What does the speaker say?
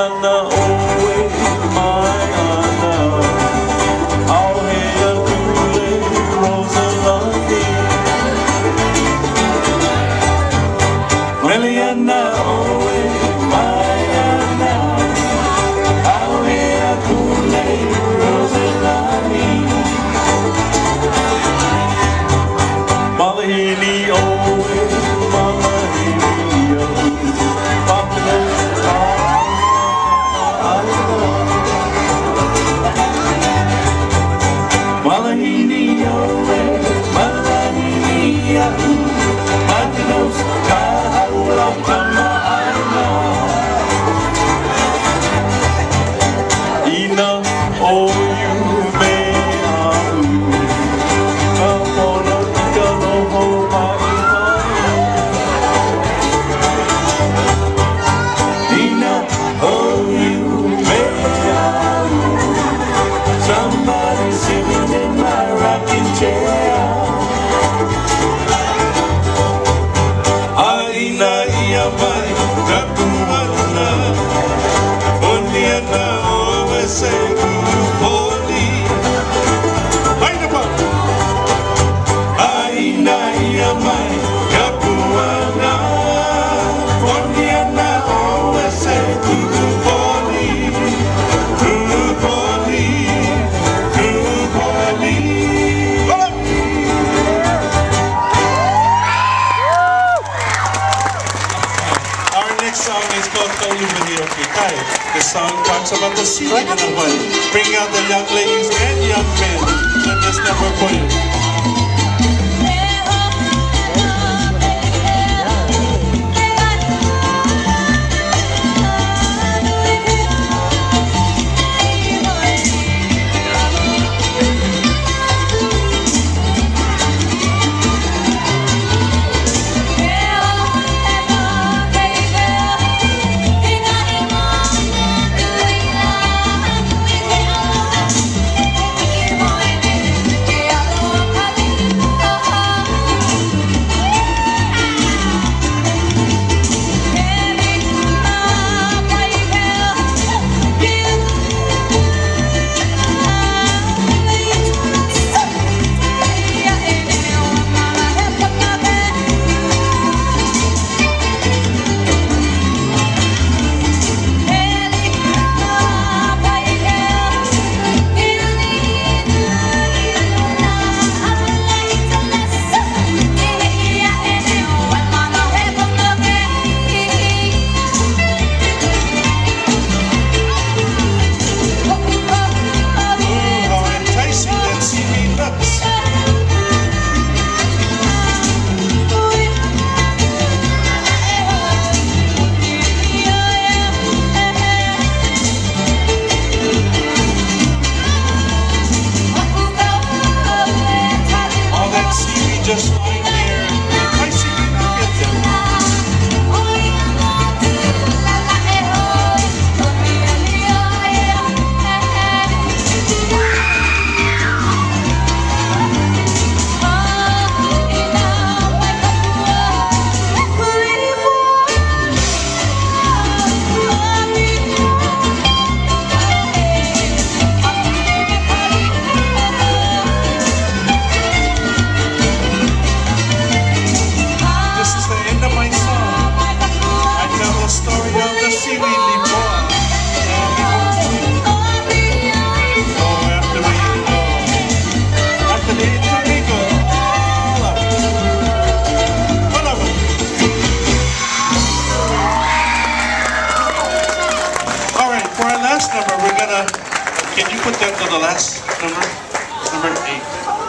Mariana, owe Mariana, how hail Kule Rosalie. Mariana, owe Mariana, how hail Kule Rosalie. Malahini, owe Malahini, Papa Malahini, Malahini, Matinos, Kahaula, Kama, Ina, oh, you may come on, Ika, oh, Ina, oh, you may somebody sitting in my rocking chair. Aina ia mai kapuana, oniana ovese kupoli. Aina pa. Aina ia mai kapuana, oniana ovese kupoli. Song is called Kaulumani Okikai. The song talks about the season in the world. Bring out the young ladies and young men in this number for you. Just lying there, I see you get them. Number, we're gonna, can you put that to the last number? Number 8.